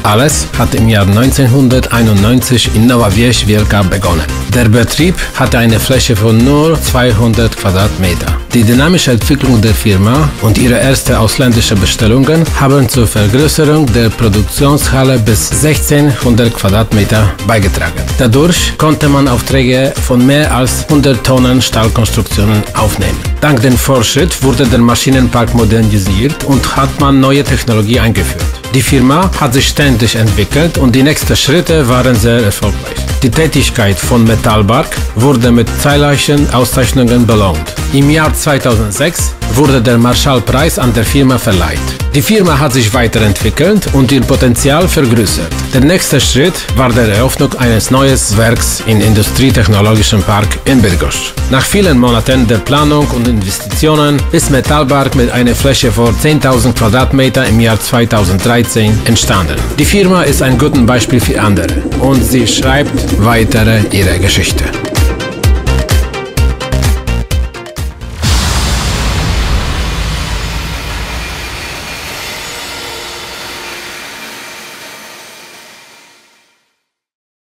Alles hat im Jahr 1991 in Nowa Wieś Wielka begonnen. Der Betrieb hatte eine Fläche von nur 200 Quadratmeter. Die dynamische Entwicklung der Firma und ihre ersten ausländischen Bestellungen haben zur Vergrößerung der Produktionshalle bis 1600 Quadratmeter beigetragen. Dadurch konnte man Aufträge von mehr als 100 Tonnen Stahlkonstruktionen aufnehmen. Dank dem Fortschritt wurde der Maschinenpark modernisiert und hat man neue Technologie eingeführt. Die Firma hat sich ständig entwickelt und die nächsten Schritte waren sehr erfolgreich. Die Tätigkeit von Metallberg wurde mit zahlreichen Auszeichnungen belohnt. Im Jahr 2006 wurde der Marshallpreis an der Firma verleiht. Die Firma hat sich weiterentwickelt und ihr Potenzial vergrößert. Der nächste Schritt war die Eröffnung eines neuen Werks im Industrietechnologischen Park in Bydgoszcz. Nach vielen Monaten der Planung und Investitionen ist Metallberg mit einer Fläche von 10.000 Quadratmeter im Jahr 2013 entstanden. Die Firma ist ein gutes Beispiel für andere und sie schreibt weitere ihre Geschichte.